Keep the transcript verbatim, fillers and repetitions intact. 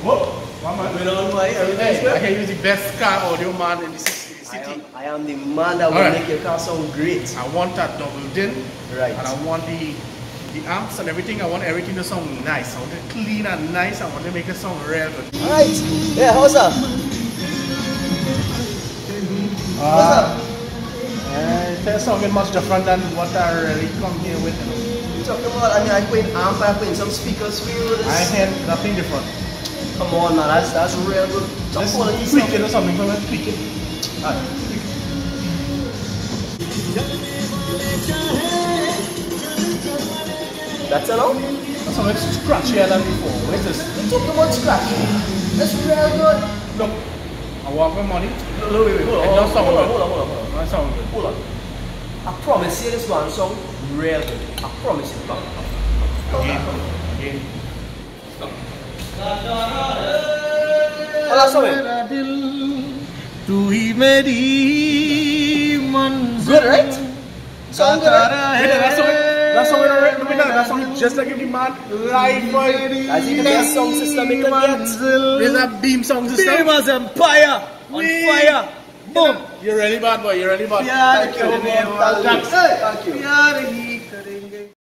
Whoa, one man. You know why? Hey, I hear you're the best car audio man in the city. I am, I am the man that will right. make your car sound great. I want that double din. Right. And I want the the amps and everything. I want everything to sound nice. I want it clean and nice. I want to make it sound real good. Alright. Yeah, how's that? Uh, how's that? Uh, it's sounding much different than what I really come here with. You know. You're talking about, I mean, I put in amp, I put in some speakers for you. I hear nothing different. Come on, man. That's, that's real good. Top quality tweak stuff. it or something for me. Tweak it. Alright. That's it all? That's how it's scratchier than before. What is this? You're talking about scratchy. That's real good. Look, I want my money. No, no, wait, wait, hold on. It does sound hold on, good. hold on, hold on, hold on. It sounds good. Hold on. I promise you this one song real good. I promise you. Come, come, come. Again, Come. again. Oh, that's all it. Good, right? Sound good, right? Yeah, that's all it. That's how we're right. Look at that. That's how it just like if the man live boy. That's the best sound system you can get. There's a beam sound system. Beam as empire. On fire. Boom. You're really bad boy. You're really bad. Thank you. Thank you. Thank you.